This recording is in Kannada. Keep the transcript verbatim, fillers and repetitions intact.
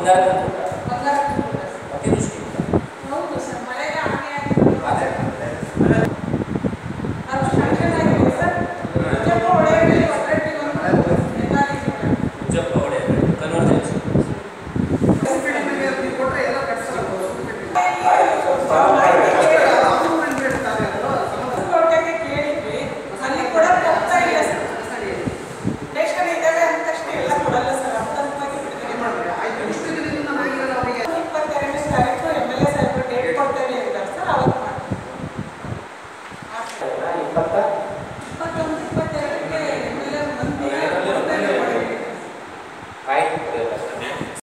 ಬಂಗಾರ ಬಂಗಾರ ಅತಿವೃಷ್ಟಿ ಹೌದು ಸರ್, ಮಳೆಗೆ ಹಾನಿ ಆಗಿದೆ. ಅದೇ ಅದು ಸ್ಯಾಂಕ್ಷನ್ ಆಗಿದೆ ಸರ್. ಉಜ್ಜಪ್ಪ ಹೊಳೆಯಲ್ಲಿ ಒತ್ತಟ್ಟಿ ಒಂದು ಹೆದ್ದಾರಿ ಉಜ್ಜಪ್ಪ ಹೊಳೆ ಕನ್ವರ್ಜೆನ್ಸ್ ಕೊಟ್ಟರೆ ಎಲ್ಲ ಕಟ್ಸಲ್ಲ. ಕೋಟೆಗೆ ಕೇಳಿದ್ವಿ, ಅಲ್ಲಿ ಕೂಡ ಹೋಗ್ತಾ ಇಲ್ಲ ಸರ್. ರೇಷನ್ ಇದ್ದಾವೆ ಅಂತಷ್ಟೇ ಎಲ್ಲ ಕೊಡಲ್ಲ ಸರ್, ಹಂತವಾಗಿ ಬಿಡುಗಡೆ ಮಾಡ್ತಾರೆ. ಇಪ್ಪತ್ತೆರಡನೇ ತಾರೀಕು ಎಮ್ ಎಲ್ ಎ ಸಾಹೇಬರು ಡೇಟ್ ಕೊಡ್ತೇವೆ ಇದ್ದಾರೆ ಸರ್, ಅವತ್ತು ಮಾಡ್ತೀವಿ. ಇಪ್ಪತ್ತೊಂದು ಇಪ್ಪತ್ತೆರಡಕ್ಕೆ ಎಮ್ ಎಲ್ ಎ ಮಂದಿ ಆಯ್ತು.